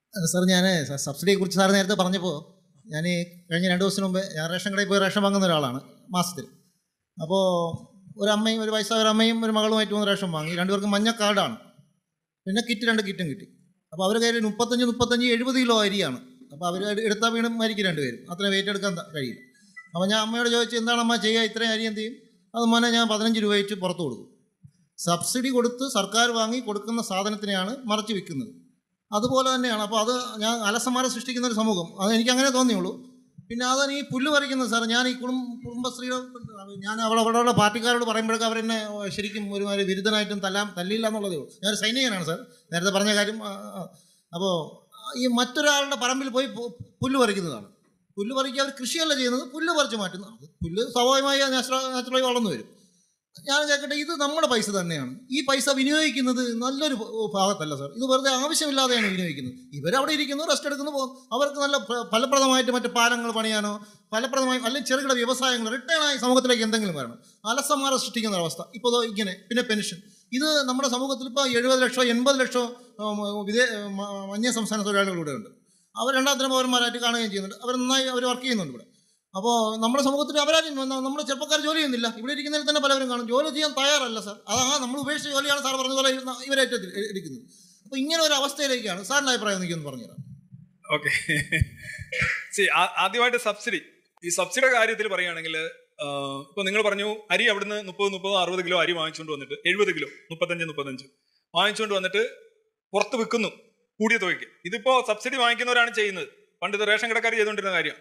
Sir, ഞാൻ സബ്സിഡിയെക്കുറിച്ച് sir നേരത്തെ പറഞ്ഞപ്പോൾ ഞാൻ കഴിഞ്ഞ 2 ദിവസത്തിന് മുമ്പ് ഞാൻ റേഷൻ കടയിൽ പോയി റേഷൻ വാങ്ങുന്ന ഒരാളാണ് മാസത്തിൽ. അപ്പോൾ ഒരു വയസ്സായ ഒരു അമ്മയും ഒരു മകളുമായിട്ട് വന്ന് റേഷൻ വാങ്ങി. 2 പേർക്കും മഞ്ഞ കാർഡാണ്. പിന്നെ 2 കിറ്റും കിട്ടി. അപ്പോൾ അവർ കയ്യിൽ 35 70 കിലോ അരിയാണ്. അപ്പോൾ അവർ എടുത്താൽ വീണ്ടും മരിക്കും 2 പേരും. അത്രയും വെയിറ്റ് എടുക്കാൻ കഴിയില്ല. അപ്പോൾ ഞാൻ അമ്മയോട് ചോദിച്ചു, എന്താണ് അമ്മ ചെയ്യുക, ഇത്രയും അരി എന്ത് ചെയ്യും? അത് മോനെ ഞാൻ 15 രൂപ വെച്ച് പുറത്ത് കൊടുക്കും. സബ്സിഡി കൊടുത്ത് സർക്കാർ വാങ്ങി കൊടുക്കുന്ന സാധനത്തിനെയാണ് മറച്ച് വിൽക്കുന്നത്. അതുപോലെ തന്നെയാണ്. അപ്പോൾ അത് ഞാൻ അലസന്മാരെ സൃഷ്ടിക്കുന്ന ഒരു സമൂഹം, അത് എനിക്ക് അങ്ങനെ തോന്നിയുള്ളൂ. പിന്നെ അതാണ് ഈ പുല്ല് പറിക്കുന്നത് സാർ. ഞാൻ ഈ കുടുംബശ്രീയുടെ ഞാൻ അവരുടെ പാർട്ടിക്കാരോട് പറയുമ്പോഴൊക്കെ അവരെന്നെ ശരിക്കും ഒരുമാതിരി വിരുദ്ധനായിട്ടും തല്ലില്ല എന്നുള്ളതേ ഉള്ളൂ. ഞാനൊരു സൈനികനാണ് സാർ, നേരത്തെ പറഞ്ഞ കാര്യം. അപ്പോൾ ഈ മറ്റൊരാളുടെ പറമ്പിൽ പോയി പുല്ല് പറിക്കുന്നതാണ്. പുല്ല് പറിക്കുക, അവർ കൃഷിയല്ല ചെയ്യുന്നത്, പുല്ല് പറിച്ച് മാറ്റുന്നത്. പുല്ല് സ്വാഭാവികമായി നാച്ചുറലായി വളർന്നു വരും. ഞാൻ കേൾക്കട്ടെ, ഇത് നമ്മുടെ പൈസ തന്നെയാണ്. ഈ പൈസ വിനിയോഗിക്കുന്നത് നല്ലൊരു ഭാഗത്തല്ല സാർ. ഇത് വെറുതെ ആവശ്യമില്ലാതെയാണ് വിനിയോഗിക്കുന്നത്. ഇവരവിടെ ഇരിക്കുന്നു, റെസ്റ്റ് എടുക്കുന്നു, പോകും. അവർക്ക് നല്ല ഫലപ്രദമായിട്ട് മറ്റ് പാലങ്ങൾ പണിയാനോ ഫലപ്രദമായി അല്ലെങ്കിൽ ചെറുകിട വ്യവസായങ്ങൾ റിട്ടേണായി സമൂഹത്തിലേക്ക് എന്തെങ്കിലും വരണം. അലസന്മാരെ സൃഷ്ടിക്കുന്ന ഒരവസ്ഥ ഇപ്പോൾ ഇങ്ങനെ. പിന്നെ പെൻഷൻ, ഇത് നമ്മുടെ സമൂഹത്തിൽ ഇപ്പോൾ 70 ലക്ഷം 80 ലക്ഷം അന്യ സംസ്ഥാന തൊഴിലാളികളിലൂടെ ഉണ്ട്. അവർ 2ാം തരം പൗരന്മാരായിട്ട് കാണുകയും ചെയ്യുന്നുണ്ട്. അവർ നന്നായി വർക്ക് ചെയ്യുന്നുണ്ട് ഇവിടെ. അപ്പോൾ നമ്മുടെ സമൂഹത്തിൽ അവരാരും നമ്മുടെ ചെറുപ്പക്കാർ ജോലി ചെയ്യുന്നില്ല. ഇവിടെ ഇരിക്കുന്നതിൽ തന്നെ പലവരും കാണും ജോലി ചെയ്യാൻ തയ്യാറല്ല സാർ. നമ്മൾ ഉപേക്ഷിച്ച ജോലിയാണ് സാർ പറഞ്ഞ പോലെ ഇവരേറ്റ് ഇരിക്കുന്നത്. അപ്പോൾ ഇങ്ങനെ ഒരു അവസ്ഥയിലേക്കാണ്. സാറിൻ്റെ അഭിപ്രായം എനിക്കൊന്ന് പറഞ്ഞുതരാം. ഓക്കെ, ആദ്യമായിട്ട് സബ്സിഡി. ഈ സബ്സിഡിയുടെ കാര്യത്തിൽ പറയുകയാണെങ്കിൽ, ഇപ്പോൾ നിങ്ങൾ പറഞ്ഞു അരി അവിടുന്ന് 30-60 കിലോ അരി വാങ്ങിച്ചുകൊണ്ട് വന്നിട്ട് 70 കിലോ 35 വാങ്ങിച്ചുകൊണ്ട് വന്നിട്ട് പുറത്ത് വിൽക്കുന്നു കൂടിയ തുകയ്ക്ക്. ഇതിപ്പോ സബ്സിഡി വാങ്ങിക്കുന്നവരാണ് ചെയ്യുന്നത്. പണ്ട് ഇത് റേഷൻ കടക്കാർ ചെയ്തുകൊണ്ടിരുന്ന കാര്യം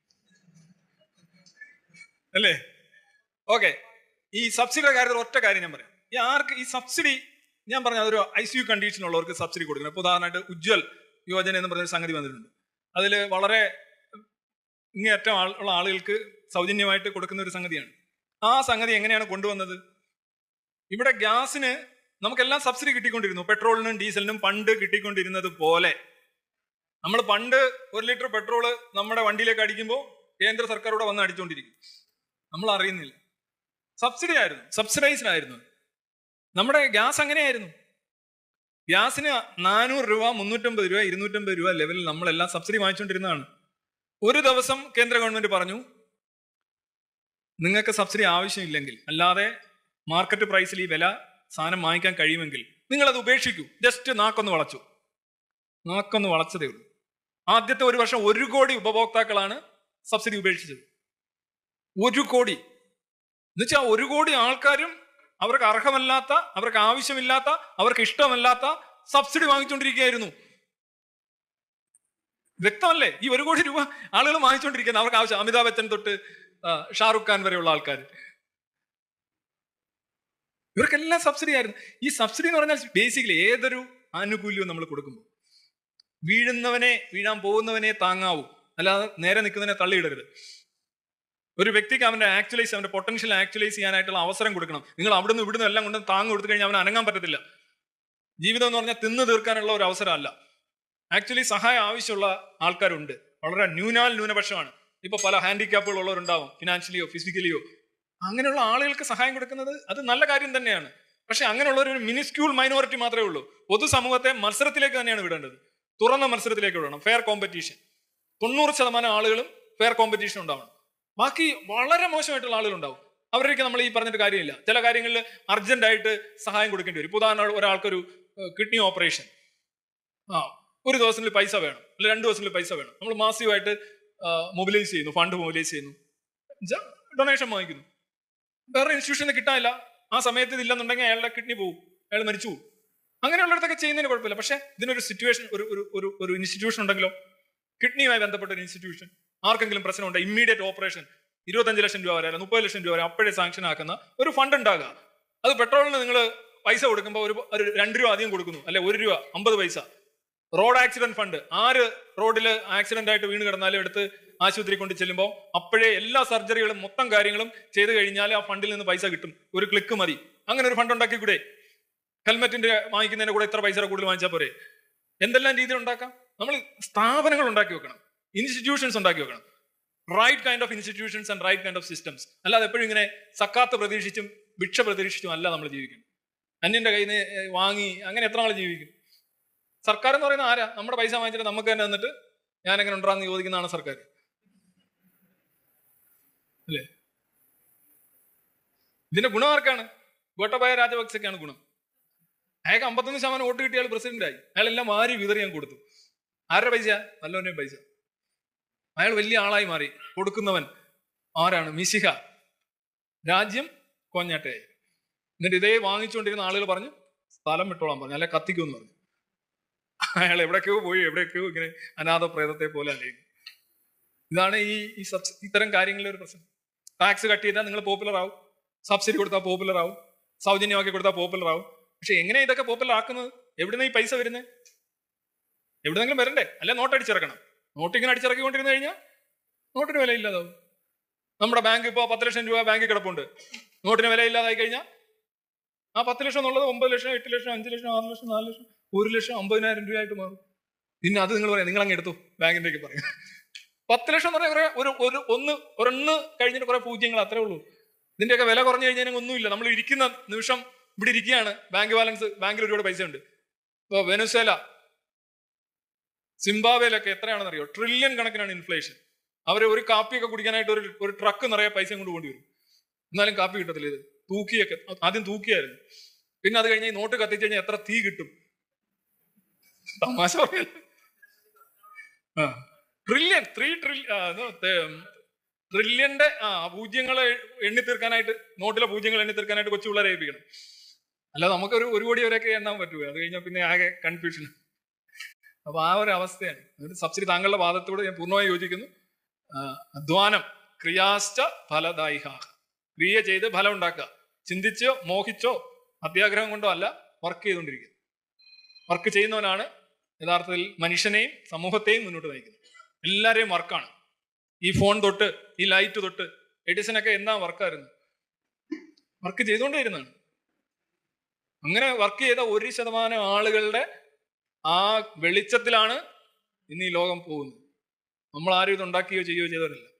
അല്ലേ? ഓക്കെ, ഈ സബ്സിഡിയുടെ കാര്യത്തിൽ ഒറ്റ കാര്യം ഞാൻ പറയാം. ഈ സബ്സിഡി ഞാൻ പറഞ്ഞ അതൊരു ICU കണ്ടീഷൻ ഉള്ളവർക്ക് സബ്സിഡി കൊടുക്കണം. ഇപ്പോൾ ഉദാഹരണമായിട്ട് ഉജ്ജ്വൽ യോജന എന്ന് പറഞ്ഞൊരു സംഗതി വന്നിട്ടുണ്ട്. അതിൽ വളരെ ഇങ്ങേയറ്റം ഉള്ള ആളുകൾക്ക് സൗജന്യമായിട്ട് കൊടുക്കുന്ന ഒരു സംഗതിയാണ്. ആ സംഗതി എങ്ങനെയാണ് കൊണ്ടുവന്നത്? ഇവിടെ ഗ്യാസിന് നമുക്കെല്ലാം സബ്സിഡി കിട്ടിക്കൊണ്ടിരുന്നു. പെട്രോളിനും ഡീസലിനും പണ്ട് കിട്ടിക്കൊണ്ടിരുന്നത് പോലെ നമ്മൾ പണ്ട് 1 ലിറ്റർ പെട്രോള് നമ്മുടെ വണ്ടിയിലേക്ക് അടിക്കുമ്പോൾ കേന്ദ്ര സർക്കാർ ഇവിടെ വന്ന് അടിച്ചുകൊണ്ടിരിക്കും. നമ്മൾ അറിയുന്നില്ല. സബ്സിഡി ആയിരുന്നു, സബ്സിഡൈസ്ഡ് ആയിരുന്നു. നമ്മുടെ ഗ്യാസ് അങ്ങനെയായിരുന്നു. ഗ്യാസിന് 400 രൂപ 350 രൂപ 250 രൂപ ലെവലിൽ നമ്മളെല്ലാം സബ്സിഡി വാങ്ങിച്ചുകൊണ്ടിരുന്നതാണ്. ഒരു ദിവസം കേന്ദ്ര ഗവൺമെന്റ് പറഞ്ഞു, നിങ്ങൾക്ക് സബ്സിഡി ആവശ്യമില്ലെങ്കിൽ, അല്ലാതെ മാർക്കറ്റ് പ്രൈസിൽ ഈ വില സാധനം വാങ്ങിക്കാൻ കഴിയുമെങ്കിൽ നിങ്ങളത് ഉപേക്ഷിക്കൂ. ജസ്റ്റ് നാക്കൊന്ന് വളച്ചതേ ഉള്ളൂ. ആദ്യത്തെ 1 വർഷം 1 കോടി ഉപഭോക്താക്കളാണ് സബ്സിഡി ഉപേക്ഷിച്ചത്. 1 കോടി എന്നുവെച്ചാൽ 1 കോടി ആൾക്കാരും അവർക്ക് അർഹമല്ലാത്ത, അവർക്ക് ആവശ്യമില്ലാത്ത, അവർക്ക് ഇഷ്ടമല്ലാത്ത സബ്സിഡി വാങ്ങിച്ചുകൊണ്ടിരിക്കുകയായിരുന്നു. വ്യക്തമല്ലേ? ഈ 1 കോടി രൂപ ആളുകൾ വാങ്ങിച്ചുകൊണ്ടിരിക്കുന്നത് അവർക്ക് ആവശ്യം. അമിതാഭ് ബച്ചൻ തൊട്ട് ഷാറുഖ് ഖാൻ വരെയുള്ള ആൾക്കാർ, ഇവർക്കെല്ലാം സബ്സിഡി ആയിരുന്നു. ഈ സബ്സിഡി എന്ന് പറഞ്ഞാൽ ബേസിക്കലി ഏതൊരു ആനുകൂല്യവും നമ്മൾ കൊടുക്കുമ്പോൾ വീഴാൻ പോകുന്നവനെ താങ്ങാവൂ, അല്ലാതെ നേരെ നിൽക്കുന്നതിനെ തള്ളിയിടരുത്. ഒരു വ്യക്തിക്ക് അവന്റെ പൊട്ടൻഷ്യൽ ആക്ച്വലൈസ് ചെയ്യാനായിട്ടുള്ള അവസരം കൊടുക്കണം. നിങ്ങൾ അവിടുന്ന് ഇവിടുന്ന് എല്ലാം കൊണ്ട് താങ്ങ് കൊടുത്തു കഴിഞ്ഞാൽ അവന് അനങ്ങാൻ പറ്റത്തില്ല. ജീവിതം എന്ന് പറഞ്ഞാൽ തിന്നു തീർക്കാനുള്ള ഒരു അവസരമല്ല. ആക്ച്വലി സഹായം ആവശ്യമുള്ള ആൾക്കാരുണ്ട്, വളരെ ന്യൂനപക്ഷമാണ്. ഇപ്പൊ പല ഹാൻഡിക്യാപ്പുകൾ ഉള്ളവരുണ്ടാവും, ഫിനാൻഷ്യലിയോ ഫിസിക്കലിയോ. അങ്ങനെയുള്ള ആളുകൾക്ക് സഹായം കൊടുക്കുന്നത് അത് നല്ല കാര്യം തന്നെയാണ്. പക്ഷെ അങ്ങനെയുള്ള ഒരു മിനിസ്ക്യൂൾ മൈനോറിറ്റി മാത്രമേ ഉള്ളൂ. പൊതുസമൂഹത്തെ മത്സരത്തിലേക്ക് തന്നെയാണ് വിടേണ്ടത്. തുറന്ന മത്സരത്തിലേക്ക് വിടണം. Fair competition. 90% ആളുകളും ഫെയർ കോമ്പറ്റീഷൻ ഉണ്ടാവണം. ബാക്കി വളരെ മോശമായിട്ടുള്ള ആളുകളുണ്ടാവും. അവരൊക്കെ നമ്മൾ ഈ പറഞ്ഞിട്ട് കാര്യമില്ല. ചില കാര്യങ്ങളിൽ അർജന്റായിട്ട് സഹായം കൊടുക്കേണ്ടി വരും. ഉദാഹരണം, ഒരാൾക്കൊരു കിഡ്നി ഓപ്പറേഷൻ, ഒരു ദിവസത്തിൽ പൈസ വേണം, അല്ലെ 2 ദിവസത്തിൽ പൈസ വേണം. നമ്മൾ മാസീവായിട്ട് മൊബിലൈസ് ചെയ്യുന്നു, ഫണ്ട് മൊബിലൈസ് ചെയ്യുന്നു, ഡൊണേഷൻ വാങ്ങിക്കുന്നു. വേറെ ഇൻസ്റ്റിറ്റ്യൂഷന് കിട്ടാനില്ല, ആ സമയത്ത് ഇതില്ലെന്നുണ്ടെങ്കിൽ അയാളുടെ കിഡ്നി പോകും, അയാൾ മരിച്ചു പോകും. അങ്ങനെയുള്ളടത്തൊക്കെ ചെയ്യുന്നതിന് കുഴപ്പമില്ല. പക്ഷെ ഇതിനൊരു സിറ്റുവേഷൻ, ഒരു ഇൻസ്റ്റിറ്റ്യൂഷൻ ഉണ്ടെങ്കിലോ, കിഡ്നിയുമായി ബന്ധപ്പെട്ട ഒരു ഇൻസ്റ്റിറ്റ്യൂഷൻ, ആർക്കെങ്കിലും പ്രശ്നമുണ്ട്, ഇമ്മീഡിയറ്റ് ഓപ്പറേഷൻ 25 ലക്ഷം രൂപ വരെ, 30 ലക്ഷം രൂപ വരെ അപ്പോഴേ സാങ്ഷൻ ആക്കുന്ന ഒരു ഫണ്ട് ഉണ്ടാകുക. അത് പെട്രോളിന് നിങ്ങൾ പൈസ കൊടുക്കുമ്പോൾ ഒരു 2 രൂപ അധികം കൊടുക്കുന്നു, അല്ലെ 1 രൂപ 50 പൈസ. റോഡ് ആക്സിഡന്റ് ഫണ്ട്, ആര് റോഡിൽ ആക്സിഡന്റ് ആയിട്ട് വീണ് കിടന്നാലും എടുത്ത് ആശുപത്രി കൊണ്ട് ചെല്ലുമ്പോൾ അപ്പോഴേ എല്ലാ സർജറികളും മൊത്തം കാര്യങ്ങളും ചെയ്ത് കഴിഞ്ഞാൽ ആ ഫണ്ടിൽ നിന്ന് പൈസ കിട്ടും. ഒരു ക്ലിക്ക് മതി. അങ്ങനെ ഒരു ഫണ്ട് ഉണ്ടാക്കി കൂടെ? ഹെൽമെറ്റിന്റെ വാങ്ങിക്കുന്നതിന് കൂടെ ഇത്ര പൈസ കൂടുതൽ വാങ്ങിച്ചാൽ പോരെ? എന്തെല്ലാം രീതിയിൽ ഉണ്ടാക്കാം? നമ്മൾ സ്ഥാപനങ്ങൾ ഉണ്ടാക്കി വെക്കണം, ഇൻസ്റ്റിറ്റ്യൂഷൻസ് ഉണ്ടാക്കി വെക്കണം. Right kind of institutions and right kind of systems. അല്ലാതെ എപ്പോഴും ഇങ്ങനെ സക്കാത്ത് പ്രതീക്ഷിച്ചും ഭിക്ഷ പ്രതീക്ഷിച്ചും അല്ല നമ്മൾ ജീവിക്കണം. അന്യന്റെ കയ്യിൽ നിന്ന് വാങ്ങി അങ്ങനെ എത്ര നാൾ ജീവിക്കും? സർക്കാർ എന്ന് പറയുന്ന ആരാ? നമ്മുടെ പൈസ വാങ്ങിച്ചിട്ട് നമുക്ക് തന്നെ തന്നിട്ട് ഞാൻ എങ്ങനെ ഉണ്ടാന്ന് ചോദിക്കുന്നതാണ് സർക്കാർ, അല്ലേ? ഇതിന്റെ ഗുണം ആർക്കാണ്? ഗോട്ടബായ രാജപക്സെക്കാണ് ഗുണം. അയാൾക്ക് 51% വോട്ട് കിട്ടിയ അയാൾ പ്രസിഡന്റായി. അയാളെല്ലാം വാരി വിതറി ഞാൻ കൊടുത്തു. ആരുടെ പൈസ? നല്ലവന്റെയും പൈസ. അയാൾ വലിയ ആളായി മാറി. കൊടുക്കുന്നവൻ ആരാണ്? മിശിഹ. രാജ്യം കോഞ്ഞാട്ടയായി. എന്നിട്ട് ഇതേ വാങ്ങിച്ചുകൊണ്ടിരുന്ന ആളുകൾ പറഞ്ഞു സ്ഥലം വിട്ടോളാൻ പറഞ്ഞു, അല്ലെ കത്തിക്കുമെന്ന് പറഞ്ഞു. അയാൾ എവിടേക്കോ പോയി, എവിടേക്കോ ഇങ്ങനെ അനാഥ പ്രേതത്തെ പോലെ അല്ലേക്കും. ഇതാണ് ഈ ഇത്തരം കാര്യങ്ങളിലെ ഒരു പ്രശ്നം. ടാക്സ് കട്ട് ചെയ്താൽ നിങ്ങൾ പോപ്പുലർ ആവും, സബ്സിഡി കൊടുത്താൽ പോപ്പുലർ ആവും, സൗജന്യമാക്കി കൊടുത്താൽ പോപ്പുലർ ആവും. പക്ഷെ എങ്ങനെയാ ഇതൊക്കെ പോപ്പുലർ ആക്കുന്നത്? എവിടുന്ന ഈ പൈസ വരുന്നത്? എവിടെന്നെങ്കിലും വരണ്ടേ? അല്ലെ നോട്ട് അടിച്ചിറക്കണം. നോട്ട് ഇങ്ങനെ അടിച്ചിറക്കിക്കൊണ്ടിരുന്നു കഴിഞ്ഞാൽ നോട്ടിന് വിലയില്ലാതാവും. നമ്മുടെ ബാങ്ക് ഇപ്പോൾ 10 ലക്ഷം രൂപ ബാങ്കിൽ കിടപ്പുണ്ട്. നോട്ടിന് വിലയില്ലാതായി കഴിഞ്ഞാൽ ആ 10 ലക്ഷം എന്നുള്ളത് 9 ലക്ഷം, 8 ലക്ഷം, 5 ലക്ഷം, 6 ലക്ഷം, 4 ലക്ഷം, 1 ലക്ഷം, 50,000 രൂപയായിട്ട് മാറും. പിന്നെ അത് നിങ്ങൾ പറയാം, നിങ്ങൾ അങ്ങ് എടുത്തു ബാങ്കിൻ്റെയൊക്കെ പറയും. 10 ലക്ഷം എന്ന് പറഞ്ഞാൽ ഒരെണ്ണ് കഴിഞ്ഞിട്ട് കുറെ പൂജ്യങ്ങൾ, അത്രേ ഉള്ളൂ. ഇതിന്റെയൊക്കെ വില കുറഞ്ഞു കഴിഞ്ഞാൽ ഒന്നുമില്ല. നമ്മൾ ഇരിക്കുന്ന നിമിഷം ഇവിടെ ഇരിക്കുകയാണ്, ബാങ്ക് ബാലൻസ്, ബാങ്കിൽ ഒരുപാട് പൈസ ഉണ്ട്. ഇപ്പോൾ വെനസ്വേല, സിംബാബ്വേലൊക്കെ എത്രയാണെന്ന് അറിയോ? Trillion കണക്കിനാണ് inflation. അവർ ഒരു കാപ്പിയൊക്കെ കുടിക്കാനായിട്ട് ഒരു ട്രക്ക് നിറയെ പൈസ കൊണ്ട് കൊണ്ടുവരും. എന്നാലും കാപ്പി കിട്ടത്തില്ല. ഇത് തൂക്കിയൊക്കെ ആദ്യം തൂക്കിയായിരുന്നു. പിന്നെ അത് കഴിഞ്ഞ് നോട്ട് കത്തിച്ചു കഴിഞ്ഞാൽ എത്ര തീ കിട്ടും? തമാശ പറയല്ല. ട്രില്യൺ, 3 ട്രില്യന്റെ പൂജ്യങ്ങളെ എണ്ണി തീർക്കാനായിട്ട്, നോട്ടിലെ പൂജ്യങ്ങൾ എണ്ണി തീർക്കാനായിട്ട് കൊച്ചു പിള്ളേരെ ഏൽപ്പിക്കണം. അല്ലാതെ നമുക്കൊരു കോടി വരെയൊക്കെ എണ്ണാൻ പറ്റുമോ? അത് കഴിഞ്ഞാൽ പിന്നെ ആകെ കൺഫ്യൂഷൻ. അപ്പൊ ആ ഒരു അവസ്ഥയാണ്. സബ്സിഡി, താങ്കളുടെ വാദത്തോട് ഞാൻ പൂർണ്ണമായി യോജിക്കുന്നു. അധ്വാനം, ക്രിയാശ്ച ഫലദായിഹ, ക്രിയ ചെയ്ത് ഫലം ഉണ്ടാക്കുക. ചിന്തിച്ചോ മോഹിച്ചോ അത്യാഗ്രഹം കൊണ്ടോ അല്ല, വർക്ക് ചെയ്തുകൊണ്ടിരിക്കുക. വർക്ക് ചെയ്യുന്നവനാണ് യഥാർത്ഥത്തിൽ മനുഷ്യനെയും സമൂഹത്തെയും മുന്നോട്ട് നയിക്കുന്നത്. എല്ലാവരെയും വർക്കാണ്. ഈ ഫോൺ തൊട്ട് ഈ ലൈറ്റ് തൊട്ട് എഡിസനൊക്കെ എന്നാ വർക്കായിരുന്നു? വർക്ക് ചെയ്തുകൊണ്ടേയിരുന്നാണ്. അങ്ങനെ വർക്ക് ചെയ്ത 1% ആളുകളുടെ ആ വെളിച്ചത്തിലാണ് ഇന്ന് ഈ ലോകം പോകുന്നത്. നമ്മൾ ആരും ഇത് ഉണ്ടാക്കുകയോ ചെയ്യുകയോ ചെയ്തവരല്ല.